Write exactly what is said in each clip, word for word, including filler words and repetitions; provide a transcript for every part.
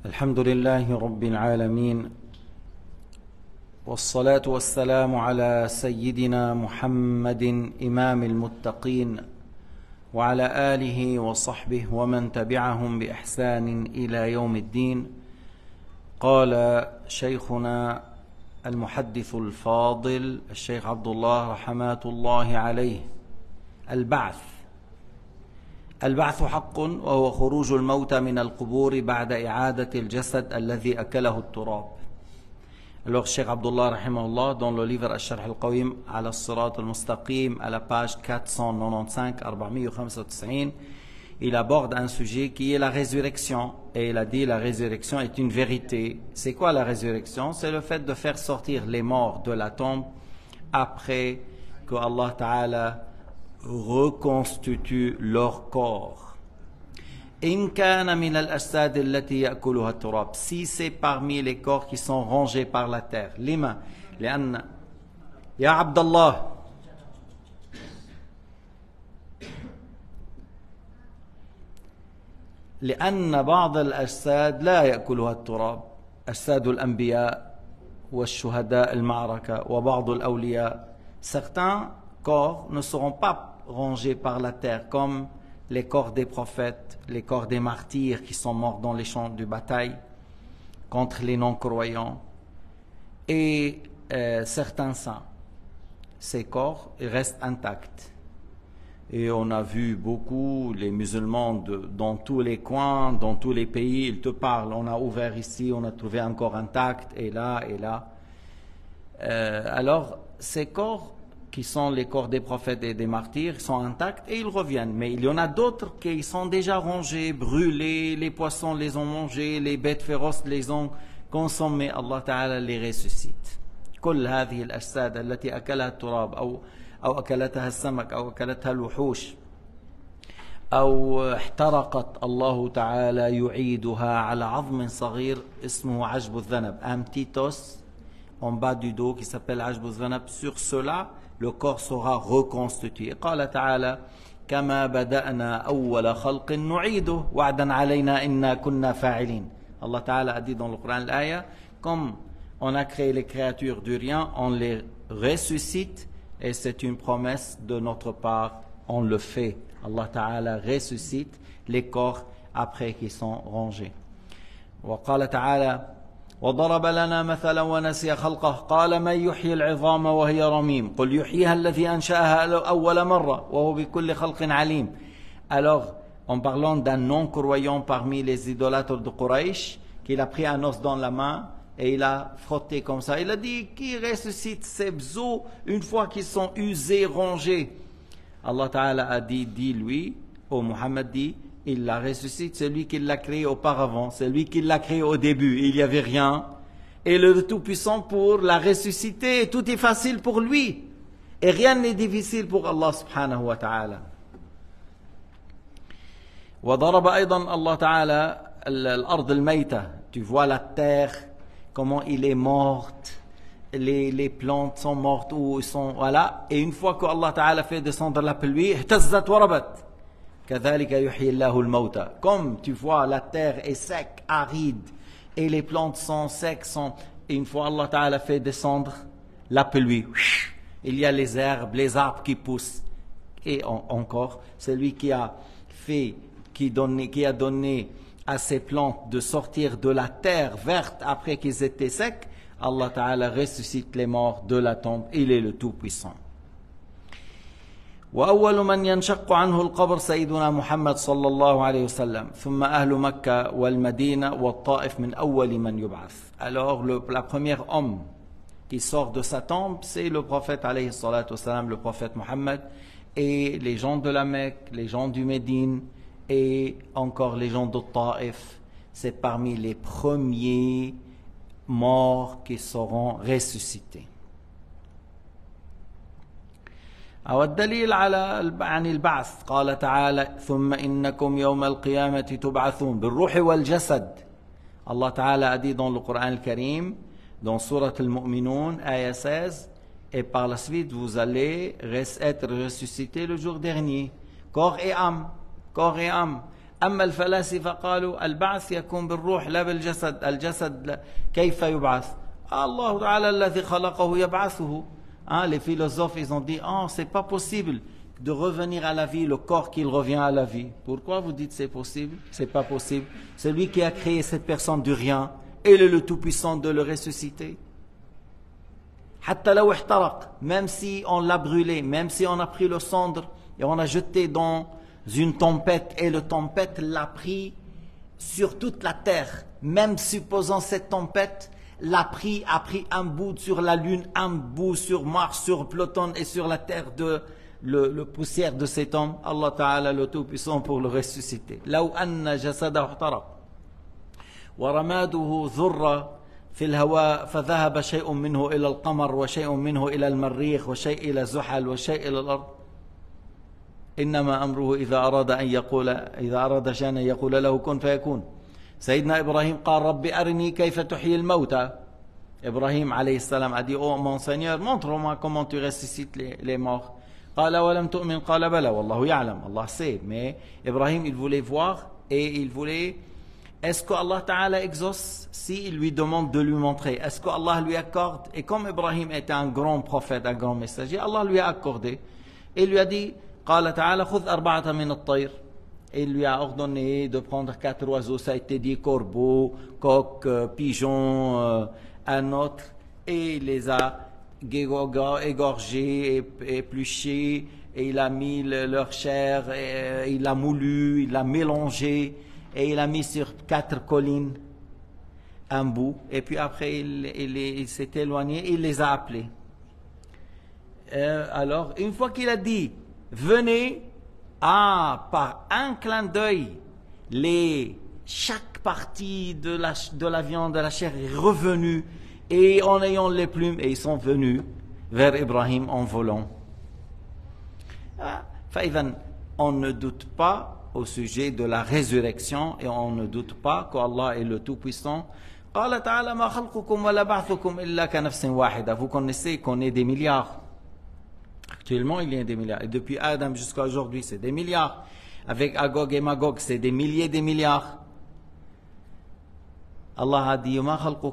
الحمد لله رب العالمين، والصلاة والسلام على سيدنا محمد إمام المتقين وعلى آله وصحبه ومن تبعهم بإحسان إلى يوم الدين. قال شيخنا المحدث الفاضل الشيخ عبد الله رحمات الله عليه: البعث البعث حق، وهو خروج الموتى من القبور بعد إعادة الجسد الذي أكله التراب. Alors, Cheikh Abdullah rahimahullah, dans le livre Al-Sharh al-Qawim ala al-Sirat al-Mustaqim, à la page quatre cent quatre-vingt-quinze, أربعمائة وخمسة وتسعين, il aborde un sujet qui est la résurrection. Et il a dit la résurrection est une vérité. C'est quoi la résurrection? C'est le fait de faire sortir les morts de la tombe après que Allah Ta'ala reconstitue leur corps. إن كان من الأجساد التي يأكلها التراب, si c'est parmi les corps qui sont rongés par la terre. لما؟ لأن يا عبد الله لأن بعض الأجساد لا يأكلها التراب، أجساد الأنبياء والشهداء المعركة وبعض الأولياء. Certains corps ne seront pas rongés par la terre, comme les corps des prophètes, les corps des martyrs qui sont morts dans les champs de bataille contre les non-croyants, et euh, certains saints. Ces corps ils restent intacts. Et on a vu beaucoup les musulmans de, dans tous les coins, dans tous les pays, ils te parlent. On a ouvert ici, on a trouvé un corps intact, et là, et là. Euh, alors, ces corps qui sont les corps des prophètes et des martyrs, sont intacts et ils reviennent. Mais il y en a d'autres qui sont déjà rongés, brûlés, les poissons les ont mangés, les bêtes féroces les ont consommés. Allah Ta'ala les ressuscite. كل هذه الأجساد التي أكلها التراب أو أو أكلتها السمك أو أكلتها الوحوش أو احترقت، الله تعالى يعيدها على عظم صغير اسمه عجب الذنب. Un petit os en bas du dos qui s'appelle عجب الذنب. Sur cela, le corps sera reconstitué. قال تعالى: كما بدأنا أول خلق نعيده وعدا علينا إنا كنا فاعلين. Allah Ta'ala a dit dans le Coran l'aya: comme on a créé les créatures du rien, on les ressuscite, et c'est une promesse de notre part, on le fait. Allah Ta'ala ressuscite les corps après qu'ils sont rongés. وقال تعالى: وضرب لنا مثلا ونسي خلقه قال من يحيي العظام وهي رميم قل يحييها الذي أنشأها أول مرة وهو بكل خلق عليم. Alors, en parlant d'un non-croyant parmi les idolâtres de Quraysh, qu'il a pris un os dans la main et il a frotté comme ça, il a dit: qui ressuscite ces os une fois qu'ils sont usés, rongés? Allah Ta'ala a dit: dis-lui, ô Muhammad, dit: il la ressuscite, c'est lui qui l'a créé auparavant, c'est lui qui l'a créé au début, il n'y avait rien. Et le Tout-Puissant pour la ressusciter, tout est facile pour lui. Et rien n'est difficile pour Allah subhanahu wa ta'ala. وضرب أيضا الله تعالى الأرض الميتة. Tu vois la terre, comment il est morte, les, les plantes sont mortes, ou sont, voilà. Et une fois que Allah Ta'ala fait descendre la pluie, اهتزت وربت. كذلك يحيي الله الموتى. Comme tu vois la terre est sec, aride, et les plantes sont secs, sont, et une fois Allah Ta'ala fait descendre la pluie, il y a les herbes, les arbres qui poussent. Et en, encore, c'est lui qui a fait, qui, donné, qui a donné à ces plantes de sortir de la terre verte après qu'ils étaient secs. Allah Ta'ala ressuscite les morts de la tombe. Il est le Tout-Puissant. وأول من ينشق عنه القبر سيدنا محمد صلى الله عليه وسلم ثم أهل مكة والمدينة والطائف من أول من يبعث. Alors le, la première homme qui sort de sa tombe, c'est le prophète alayhi salatu wassalam, le prophète Mohammed, et les gens de la Mecque, les gens du Médine et encore les gens de Taif. C'est parmi les premiers morts qui seront ressuscités. أو الدليل على عن البعث قال تعالى: ثم إنكم يوم القيامة تبعثون بالروح والجسد. Allah Ta'ala a dit dans le Coran al-Karim, dans Surat al-Mu'minun, ayah seize, et par la suite vous allez être ressuscités le jour dernier, corps et âme, corps et âme. أما الفلاسفة قالوا البعث يكون بالروح لا بالجسد. الجسد كيف يبعث؟ الله تعالى الذي خلقه يبعثه. Hein, les philosophes, ils ont dit, oh, c'est pas possible de revenir à la vie, le corps qu'il revient à la vie. Pourquoi vous dites c'est possible? C'est pas possible. C'est lui qui a créé cette personne du rien, et il est le tout-puissant de le ressusciter. Même si on l'a brûlé, même si on a pris le cendre et on a jeté dans une tempête, et le tempête l'a pris sur toute la terre, même supposons cette tempête l'a pris, a pris un bout sur la lune, un bout sur Mars, sur Pluton et sur la terre de le, le poussière de cet homme, Allah Ta'ala le tout-puissant pour le ressusciter. لو أن جسده احترق ورماده ذرة في الهواء فذهب شيء منه إلى القمر وشيء منه إلى المريخ وشيء إلى زحل وشيء إلى الأرض إنما أمره إذا أراد أن يقول إذا أراد شيئا يقول له كن فيكون. Sayyidina Ibrahim قال رب أرني كيف تحيي الموتى. Ibrahim alayhi salam a dit, oh mon Seigneur, montre-moi comment tu ressuscites les, les morts. قال ولم تؤمن قال بلى والله يعلم. Allah sait, mais Ibrahim il voulait voir et il voulait, est-ce que Allah Ta'ala exauce si il lui demande de lui montrer? Est-ce que Allah lui accorde? Et comme Ibrahim était un grand prophète, un grand messager, Allah lui a accordé et lui a dit, قال تعالى خذ أربعة من الطير. Il lui a ordonné de prendre quatre oiseaux, ça a été dit, corbeau, coq, pigeon, euh, un autre, et il les a égorgés, épluchés, et il a mis le, leur chair, et il l'a moulu, il l'a mélangé, et il a mis sur quatre collines un bout, et puis après il, il, il s'est éloigné, il les a appelés. Euh, alors, une fois qu'il a dit, venez, ah, par un clin d'œil, les, chaque partie de la, de la viande, de la chair est revenue, et en ayant les plumes, et ils sont venus vers Ibrahim en volant. Ah, on ne doute pas au sujet de la résurrection, et on ne doute pas qu'Allah est le Tout-Puissant. Vous connaissez qu'on est des milliards. Actuellement, il y a des milliards. Et depuis Adam jusqu'à aujourd'hui, c'est des milliards. Avec Agog et Magog, c'est des milliers de milliards. Allah a dit,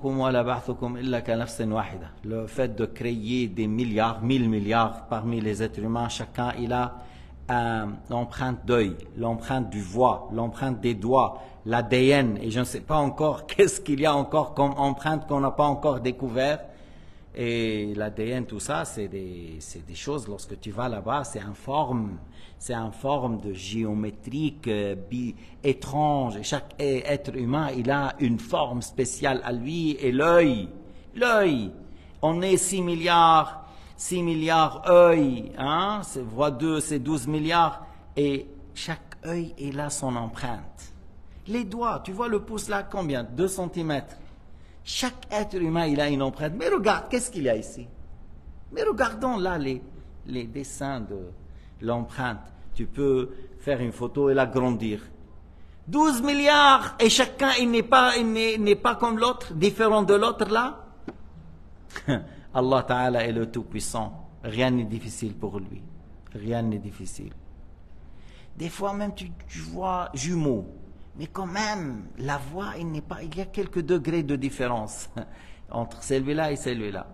le fait de créer des milliards, mille milliards parmi les êtres humains, chacun il a euh, l'empreinte d'œil, l'empreinte du voix, l'empreinte des doigts, l'A D N. Et je ne sais pas encore qu'est-ce qu'il y a encore comme empreinte qu'on n'a pas encore découvert. Et l'A D N, tout ça, c'est des, c'est des choses, lorsque tu vas là-bas, c'est en forme, c'est en forme de géométrique, euh, bi, étrange. Et chaque être humain, il a une forme spéciale à lui. Et l'œil, l'œil, on est six milliards, six milliards œil, hein, c'est fois deux, c'est douze milliards. Et chaque œil, il a son empreinte. Les doigts, tu vois le pouce là, combien? deux centimètres. Chaque être humain, il a une empreinte. Mais regarde, qu'est-ce qu'il y a ici? Mais regardons là les, les dessins de l'empreinte. Tu peux faire une photo et l'agrandir. douze milliards, et chacun, il n'est pas, il n'est, n'est pas comme l'autre, différent de l'autre là. Allah Ta'ala est le Tout-Puissant. Rien n'est difficile pour lui. Rien n'est difficile. Des fois même, tu, tu vois jumeaux. Mais quand même, la voix, il n'est pas, il y a quelques degrés de différence entre celui-là et celui-là.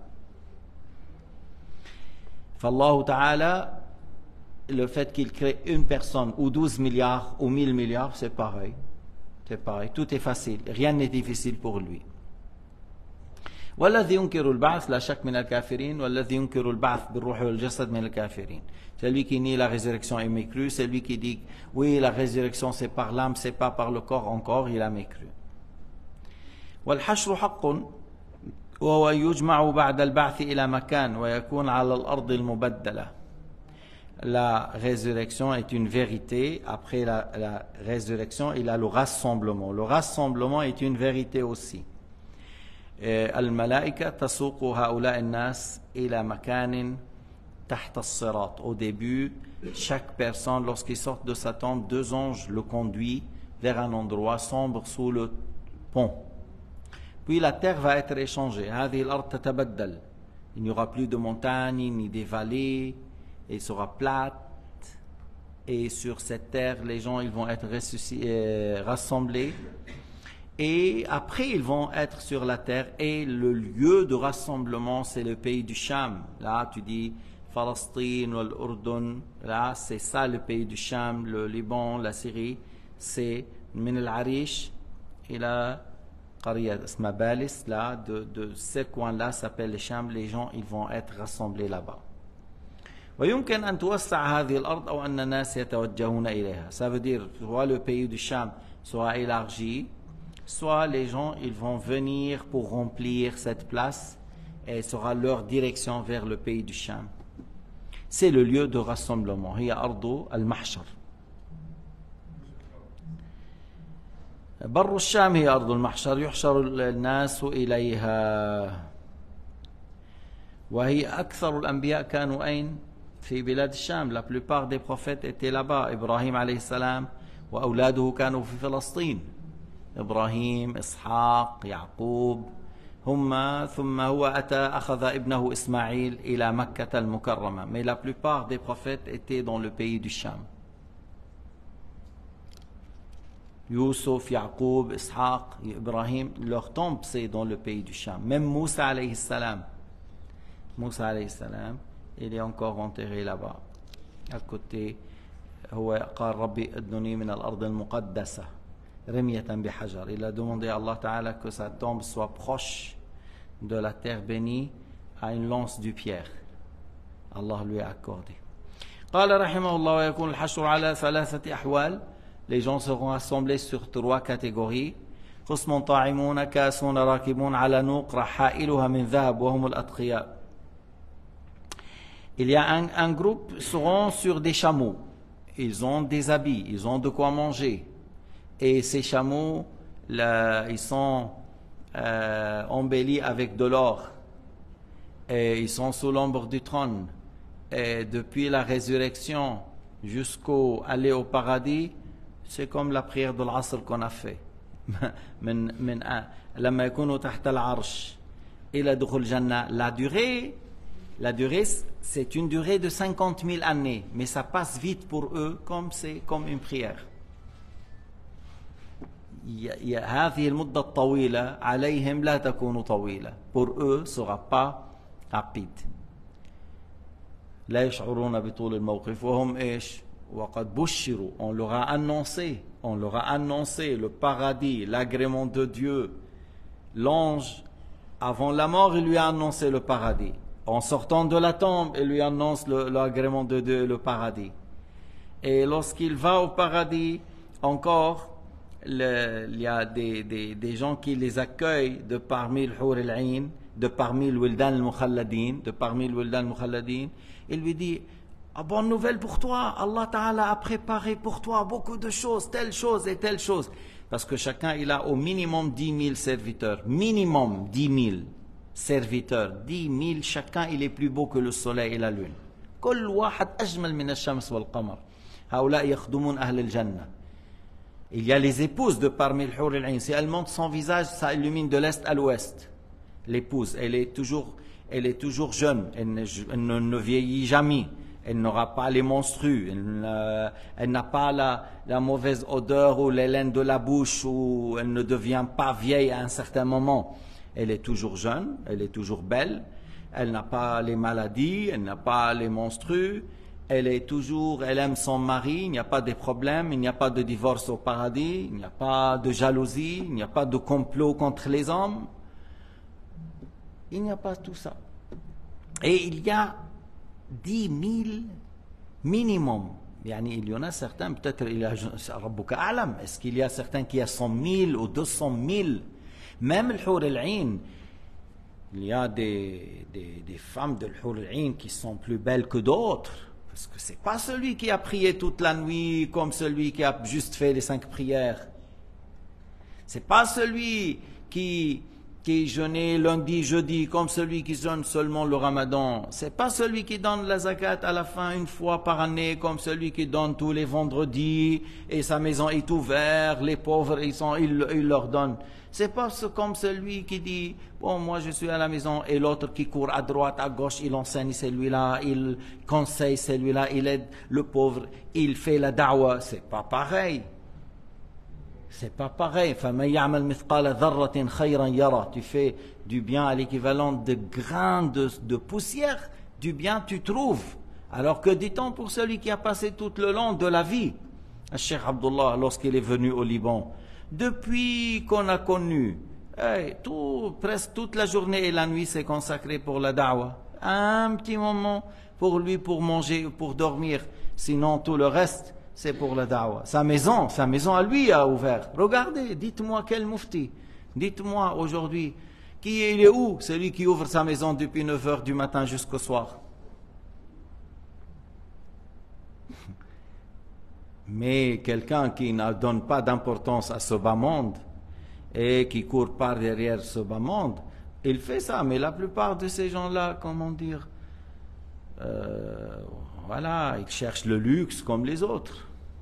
Fallahu Ta'ala, le fait qu'il crée une personne, ou douze milliards, ou mille milliards, c'est pareil. C'est pareil. Tout est facile. Rien n'est difficile pour lui. والذي ينكر البعث لا شك من الكافرين والذي ينكر البعث بالروح والجسد من الكافرين. Celui qui nie la résurrection est mécru, celui qui dit oui la résurrection c'est par l'âme, c'est pas par le corps encore, il a mécru. والحشر حق وهو يجمع بعد البعث إلى مكان ويكون على الأرض المبدلة. La résurrection est une vérité. Après la, la résurrection, il y a le rassemblement. Le rassemblement est une vérité aussi. الملائكة تسوق هؤلاء الناس إلى مكان تحت الصراط. Au début, chaque personne, lorsqu'il sort de sa tombe, deux anges le conduisent vers un endroit sombre sous le pont. Puis la terre va être échangée. هذه الأرض تتبدل. Il n'y aura plus de montagnes ni des vallées. Et il sera plate. et sur cette terre, les gens ils vont être ressuscités, rassemblés. Et après, ils vont être sur la terre. Et le lieu de rassemblement, c'est le pays du Cham. Là, tu dis Palestine ou l'Urdun. Là, c'est ça le pays du Cham, le Liban, la Syrie. C'est Min al-Arish et la Qaria Smabalis. Là, de, de ce coin-là s'appelle le Cham. Les gens, ils vont être rassemblés là-bas. ويمكن أن توسع هذه الأرض أو أن الناس يتوجهون إليها. Ça veut dire, soit le pays du Cham soit élargi, soit les gens ils vont venir pour remplir cette place et sera leur direction vers le pays du Cham. C'est le lieu de rassemblement. هي أرض المحشر. بر الشام هي أرض المحشر يحشر الناس إليها. وهي أكثر الأنبياء كانوا أين؟ في بلاد الشام. La plupart des prophètes étaient là-bas. إبراهيم عليه السلام وأولاده كانوا في فلسطين. إبراهيم إسحاق يعقوب هم ثم هو أتى أخذ ابنه إسماعيل إلى مكة المكرمة. Mais la plupart des prophètes étaient dans le pays du Cham. Youssouf, Yaqub, Ishaq, Ibrahim, leur tombe c'est dans le pays du Cham. Même Moussa alayhi salam. Moussa alayhi salam, il est encore enterré là-bas. À côté, هو قال ربي ادنني من الأرض المقدسة. Il a demandé à Allah Ta'ala que sa tombe soit proche de la terre bénie à une lance du pierre. Allah lui a accordé. قال رحمه الله ويكون الحشر على ثلاثة أحوال. Les gens seront assemblés sur trois catégories. قسم طاعمون كاسون راكبون على نوق رحائلها من ذهب وهم الأتقياء. Il y a un, un groupe seront sur des chameaux. Ils ont des habits, ils ont de quoi manger. Et ces chameaux, là, ils sont euh, embellis avec de l'or. Et ils sont sous l'ombre du trône. Et depuis la résurrection jusqu'au aller au paradis, c'est comme la prière de l'Asr qu'on a fait. من من لما يكونوا تحت العرش إلى دخول الجنة. La durée, la durée, c'est une durée de cinquante mille années, mais ça passe vite pour eux, comme c'est comme une prière. هذه المدة الطويلة عليهم لا تكون طويلة. Pour eux, ce sera pas rapide. لا يشعرون بطول الموقف وهم إيش؟ وقد بشروا. On leur a annoncé, on leur a annoncé le paradis, l'agrément de Dieu. L'ange, avant la mort, il lui a annoncé le paradis. En sortant de la tombe, il lui annonce l'agrément de Dieu, le paradis. Et lorsqu'il va au paradis, encore, le, il y a des, des, des gens qui les accueillent de parmi le Hur al-Ain, de parmi le Wildan al-Mukhalladin, de parmi le Wildan al-Mukhalladin. Il lui dit, ah, bonne nouvelle pour toi, Allah Ta'ala a préparé pour toi beaucoup de choses, telle chose et telle chose. Parce que chacun, il a au minimum dix mille serviteurs. Minimum dix mille serviteurs. dix mille, chacun, il est plus beau que le soleil et la lune. كل واحد أجمل من الشمس والقمر. هؤلاء يخدمون أهل الجنة. Il y a les épouses de parmi le Hur al-Ain. Si elle monte son visage, ça illumine de l'est à l'ouest. L'épouse, elle est toujours, elle est toujours jeune. Elle ne, elle ne, ne vieillit jamais. Elle n'aura pas les menstrues. Elle, euh, elle n'a pas la, la mauvaise odeur ou l'haleine de la bouche, ou elle ne devient pas vieille à un certain moment. Elle est toujours jeune, elle est toujours belle. Elle n'a pas les maladies, elle n'a pas les menstrues. Elle est toujours, elle aime son mari, il n'y a pas de problème, il n'y a pas de divorce au paradis, il n'y a pas de jalousie, il n'y a pas de complot contre les hommes. Il n'y a pas tout ça. Et il y a dix mille minimum. Il y en a certains, peut-être, il y a Rabbuka A'lam. Est-ce qu'il y a certains qui a cent mille ou deux cent mille? Même le Hur al-Ain, il y a des, des, des femmes de l'Hur al-Ain qui sont plus belles que d'autres. Parce que ce n'est pas celui qui a prié toute la nuit comme celui qui a juste fait les cinq prières. Ce n'est pas celui qui, qui jeûne lundi, jeudi, comme celui qui jeûne seulement le ramadan. C'est pas celui qui donne la zakat à la fin une fois par année, comme celui qui donne tous les vendredis, et sa maison est ouverte, les pauvres, ils sont, il, il leur donne. C'est pas comme celui qui dit, bon, moi je suis à la maison, et l'autre qui court à droite, à gauche, il enseigne celui-là, il conseille celui-là, il aide le pauvre, il fait la da'wa. C'est pas pareil. C'est pas pareil. Tu fais du bien à l'équivalent de grains de, de poussière, du bien tu trouves. Alors que dit-on pour celui qui a passé tout le long de la vie? Cheikh Abdullah, lorsqu'il est venu au Liban, depuis qu'on a connu, hey, tout, presque toute la journée et la nuit c'est consacré pour la da'wa. Un petit moment pour lui, pour manger, pour dormir. Sinon tout le reste, c'est pour la da'wa. Sa maison, sa maison à lui a ouvert. Regardez, dites-moi quel mufti. Dites-moi aujourd'hui, qui est, il est où? Celui qui ouvre sa maison depuis neuf heures du matin jusqu'au soir. Mais quelqu'un qui ne donne pas d'importance à ce bas monde et qui court par derrière ce bas monde, il fait ça. Mais la plupart de ces gens-là, comment dire, euh, voilà, ils cherchent le luxe comme les autres.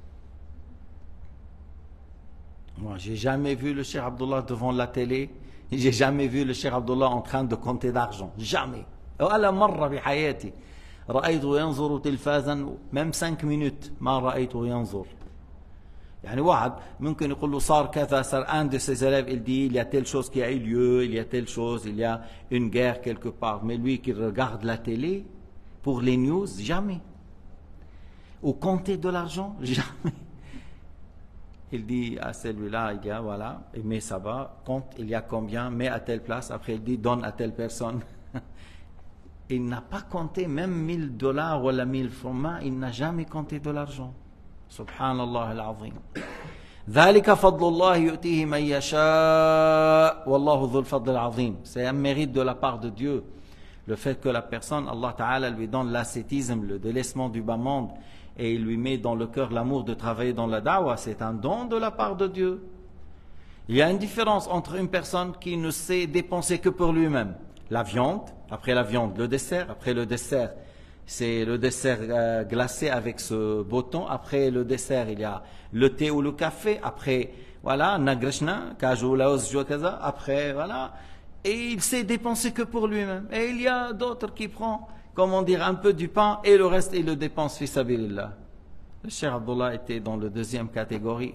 Moi, j'ai jamais vu le Cheikh Abdullah devant la télé. J'ai jamais vu le Cheikh Abdullah en train de compter d'argent. Jamais. ولا مرة بحياتي رأيته ينظر تلفازا même cinq minutes ما رأيته ينظر. يعني واحد ممكن يقول له صار كذا صار un de ses élèves il dit il y a telle chose qui a eu lieu, il y a telle chose, il y a une guerre quelque part. Mais lui qui regarde la télé pour les news, jamais. Ou compter de l'argent, jamais. Il dit à celui-là, il y a, voilà, il met ça bas, compte, il y a combien, met à telle place, après il dit, donne à telle personne. Il n'a pas compté même mille dollars ou la mille francs, il n'a jamais compté de l'argent. Subhanallah al-azim. ذلك فضل الله يؤتيه من يشاء والله ذو الفضل العظيم. C'est un mérite de la part de Dieu. Le fait que la personne, Allah Ta'ala lui donne l'ascétisme, le délaissement du bas monde, et il lui met dans le cœur l'amour de travailler dans la da'wa, c'est un don de la part de Dieu. Il y a une différence entre une personne qui ne sait dépenser que pour lui-même. La viande, après la viande, le dessert, après le dessert, c'est le dessert euh, glacé avec ce bouton, après le dessert, il y a le thé ou le café, après, voilà, nagrishna, kajou, laos, kaza, après, voilà, et il sait dépenser que pour lui-même. Et il y a d'autres qui prennent, comment dire, un peu du pain et le reste, il le dépense fi sabilillah. Le Cheikh Abdullah était dans la deuxième catégorie.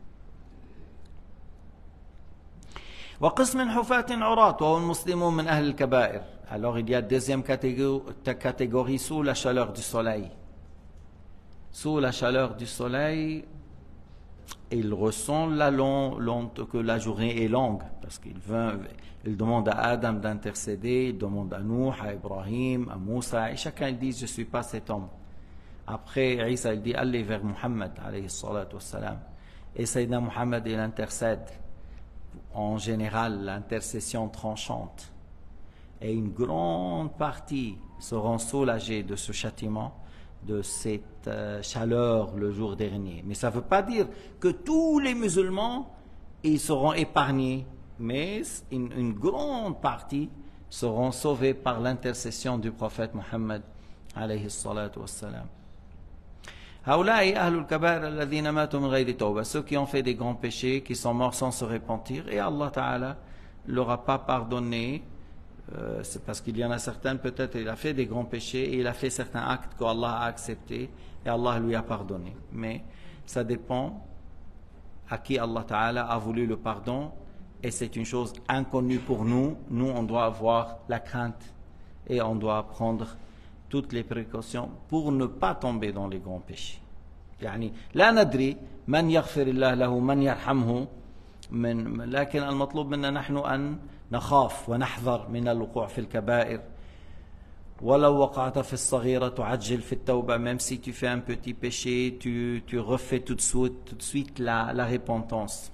وقسم حفاة عراة وهو المسلمون من أهل الكبائر. Alors il y a deuxième catégorie, catégorie sous la chaleur du soleil. Sous la chaleur du soleil, il ressent la long, long, que la journée est longue, parce qu'il veut, il demande à Adam d'intercéder, il demande à Nuh, à Ibrahim, à Moussa, et chacun il dit je ne suis pas cet homme. Après Isa il dit allez vers Muhammad alayhi salatu wassalam. Et Sayyidina Muhammad il intercède. En général l'intercession tranchante. Et une grande partie seront soulagés de ce châtiment, de cette euh, chaleur le jour dernier. Mais ça ne veut pas dire que tous les musulmans ils seront épargnés, mais une, une grande partie seront sauvés par l'intercession du prophète Muhammad alayhi salatu wassalam. هؤلاء أهل الكبائر الذين ماتوا من غير توبة, ceux qui ont fait des grands péchés, qui sont morts sans se repentir, et Allah Ta'ala leur a pas pardonné. Euh, c'est parce qu'il y en a certains, peut-être il a fait des grands péchés et il a fait certains actes qu'Allah a acceptés et Allah lui a pardonné. Mais ça dépend à qui Allah Ta'ala a voulu le pardon, et c'est une chose inconnue pour nous. Nous on doit avoir la crainte et on doit prendre toutes les précautions pour ne pas tomber dans les grands péchés. يعني لا ندري من يغفر الله له من يرحمه من لكن المطلوب منا نحن أن نخاف ونحذر من الوقوع في الكبائر. ولو وقعت في الصغيرة تعجل في التوبة. Même si tu fais un petit péché, tu, tu refais tout de suite, tout de suite la, la repentance.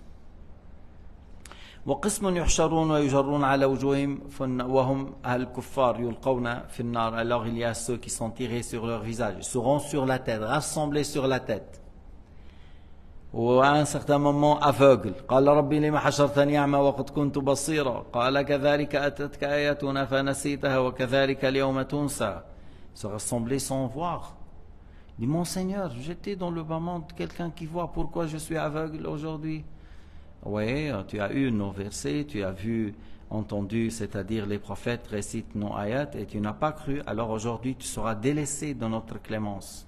وقسم يحشرون ويجرون على وجوههم وهم أهل الكفار يلقون في النار. Alors il y a ceux qui sont tirés sur leur visage, ils seront sur la tête, rassemblés sur la tête. ou à un certain moment aveugle. قال ربي لما حشرتني أعمى وقد كنت بصيرا قال كذلك أتتك آياتنا فنسيتها وكذلك اليوم تنسى. Se rassembler sans voir. Dit mon Seigneur, j'étais dans le bas monde, quelqu'un qui voit, pourquoi je suis aveugle aujourd'hui? Oui, tu as eu nos versets, tu as vu, entendu, c'est-à-dire les prophètes récitent nos ayats et tu n'as pas cru, alors aujourd'hui tu seras délaissé de notre clémence.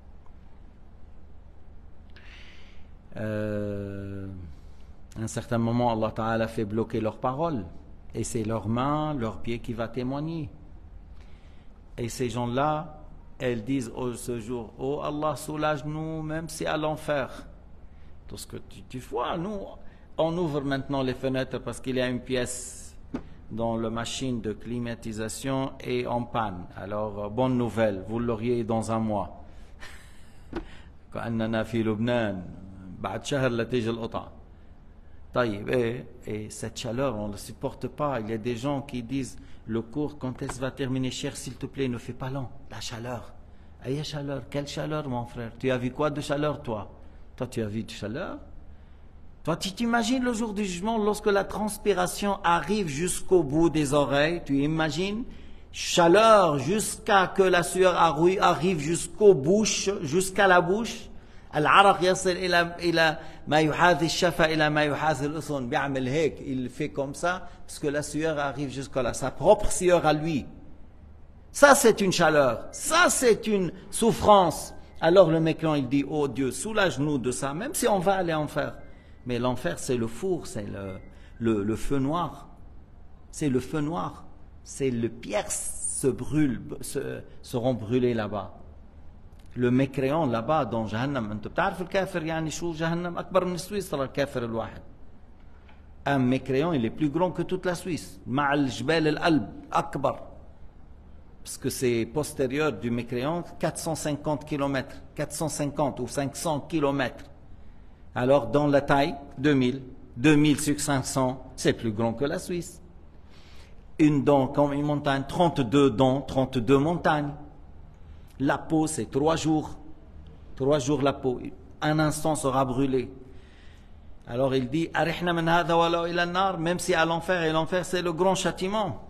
Euh, à un certain moment, Allah Ta'ala fait bloquer leurs paroles et c'est leurs mains, leurs pieds qui va témoigner. Et ces gens-là, elles disent oh, ce jour, oh Allah, soulage-nous, même si à l'enfer. Tout ce que tu, tu vois, nous, on ouvre maintenant les fenêtres parce qu'il y a une pièce dans la machine de climatisation et en panne. Alors, bonne nouvelle, vous l'auriez dans un mois. كأننا في لبنان بعد شهر لتيجي القطع. طيب, et, et cette chaleur, on ne la supporte pas. Il y a des gens qui disent le cours, quand est-ce va terminer, cher, s'il te plaît, ne fais pas long. La chaleur. Aïe, chaleur. Quelle chaleur, mon frère? Tu as vu quoi de chaleur, toi? Toi, tu as vu de chaleur? Toi, tu t'imagines le jour du jugement, lorsque la transpiration arrive jusqu'au bout des oreilles, tu imagines chaleur jusqu'à que la sueur arrive jusqu'aux bouches, jusqu'à la bouche. العرق يصل إلى إلى ما يحاذي الشفة إلى ما يحاذي الأذن بيعمل هيك il fait comme ça parce que la sueur arrive jusqu'à là, sa propre sueur à lui. Ça c'est une chaleur, ça c'est une souffrance. Alors le mécréant il dit oh Dieu soulage-nous de ça, même si on va aller en enfer. Mais l'enfer c'est le four, c'est le, le, le feu noir, c'est le feu noir, c'est le pierre se brûle, se, seront brûlés là-bas. Le mécréant là-bas dans Jahannam, انت بتعرف الكافر يعني شو جهنم اكبر من سويسرا الكافر الواحد. Un mécréant il est plus grand que toute la Suisse. مع الجبال الألب أكبر. Parce que c'est postérieur du mécréant quatre cent cinquante kilomètres, quatre cent cinquante ou cinq cents kilomètres. Alors dans la taille deux mille, deux mille sur cinq cents, c'est plus grand que la Suisse. Une dent comme une montagne, trente-deux dents, trente-deux montagnes. La peau, c'est trois jours. Trois jours la peau. Un instant sera brûlé. Alors il dit, Arihna min hadha walaw ila an-nar, même si à l'enfer, et l'enfer c'est le grand châtiment.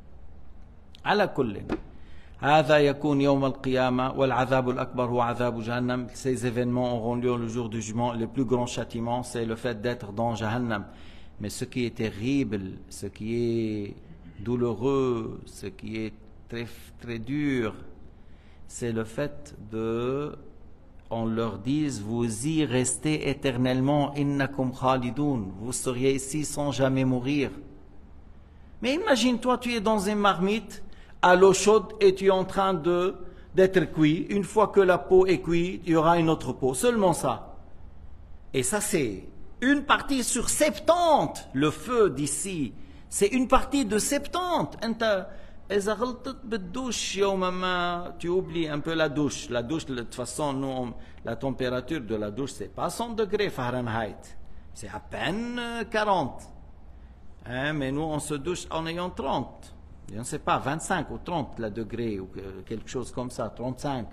Ala kullin. هذا يكون يوم القيامة والعذاب الأكبر هو عذاب جهنم. Ces événements auront lieu le jour du jugement. Le plus grand châtiment, c'est le fait d'être dans Jahannam. Mais ce qui est terrible, ce qui est douloureux, ce qui est très, très dur, c'est le fait de, on leur dise, vous y restez éternellement, innakum khalidun, vous seriez ici sans jamais mourir. Mais imagine-toi, tu es dans une marmite, à l'eau chaude, et tu es en train de, d'être cuit. Une fois que la peau est cuite, il y aura une autre peau, seulement ça. Et ça c'est une partie sur soixante-dix, le feu d'ici, c'est une partie de soixante-dix. إذا غلطت بالدوش يوم ما tu oublies un peu la douche. La douche, de toute façon, nous, la température de la douche, c'est pas cent degrés Fahrenheit. C'est à peine quarante. Hein, mais nous, on se douche en ayant trente. Je ne sais pas, vingt-cinq ou trente la degrés ou quelque chose comme ça, trente-cinq.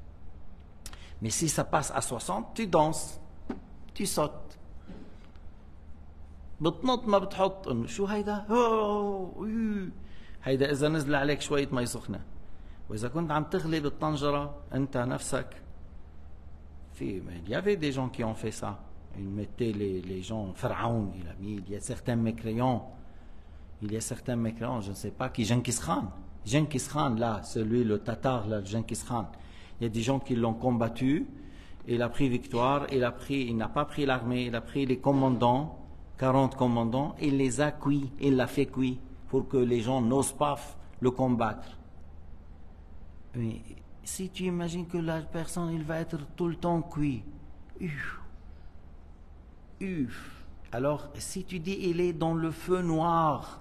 Mais si ça passe à soixante, tu danses, tu sautes. بتنط ما بتحط شو هيدا؟ هيدا إذا نزل عليك شوية مي سخنة. وإذا كنت عم تغلي بالطنجرة أنت نفسك في. Il y avait des gens qui ont fait ça. Ils mettaient les, les gens, Pharaon, il a mis, il y a certains mécréants, il y a certains mécréants, je ne sais pas qui, Genghis Khan. Genghis Khan, là, celui, le Tatar, là, Genghis Khan. Il y a des gens qui l'ont combattu, il a pris victoire, il a pris, il n'a pas pris l'armée, il a pris les commandants, quarante commandants, il les a cuits, il l'a fait cuire, pour que les gens n'osent pas le combattre. Mais si tu imagines que la personne, il va être tout le temps cuit, uf, uf. Alors, si tu dis il est dans le feu noir,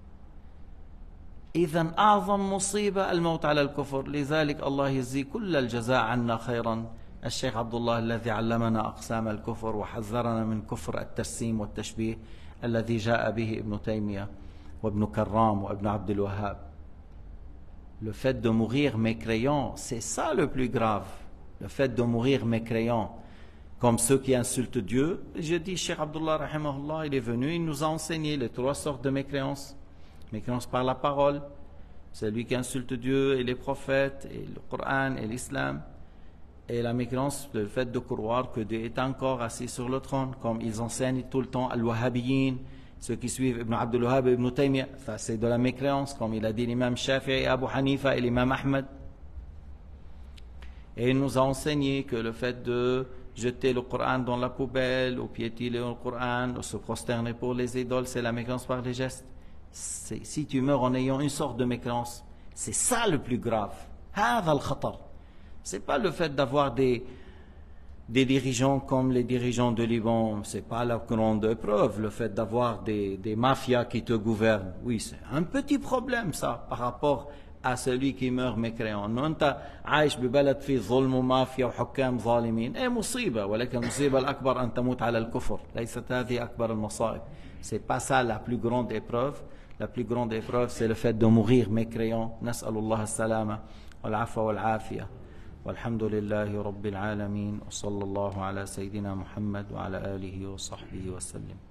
إذن أعظم مصيبة الموت على الكفر. لذلك الله يجزي كل الجزاء عنا خيرا الشيخ عبد الله الذي علمنا أقسام الكفر وحذرنا من كفر التجسيم والتشبيه الذي جاء به ابن تيمية وابن كرام وابن عبد الوهاب. Le fait de mourir mécréant, c'est ça le plus grave. Le fait de mourir mécréant. comme ceux qui insultent Dieu. Je dis, Cheikh Abdullah rahimahullah, il est venu, il nous a enseigné les trois sortes de mécréance. Mécréance par la parole, celui qui insulte Dieu et les prophètes, et le Coran et l'islam. Et la mécréance, le fait de croire que Dieu est encore assis sur le trône, comme ils enseignent tout le temps al-Wahhabiyyin, ceux qui suivent Ibn Abdul Wahhab et Ibn Taymiyyah, ça c'est de la mécréance, comme il a dit l'imam Shafi'i, Abu Hanifa et l'imam Ahmed. Et il nous a enseigné que le fait de jeter le Coran dans la poubelle, ou piétiner le Coran, ou se prosterner pour les idoles, c'est la mécréance par les gestes. Si tu meurs en ayant une sorte de mécréance, c'est ça le plus grave. هذا الخطر. C'est pas le fait d'avoir des, des dirigeants comme les dirigeants de Liban, c'est pas la grande épreuve, le fait d'avoir des, des mafias qui te gouvernent. Oui, c'est un petit problème ça, par rapport à celui qui meurt mécréant. إنه أنت عايش ببلد فيه ظلم ومافيا وحكام ظالمين، إيه مصيبة، ولكن المصيبة الأكبر أن تموت على الكفر، ليست هذه أكبر المصائب. C'est pas ça la plus grande épreuve. La plus grande épreuve, c'est le fait de mourir mécréant. نسأل الله السلامة والعفو والعافية. والحمد لله رب العالمين وصلى الله على سيدنا محمد وعلى آله وصحبه وسلم.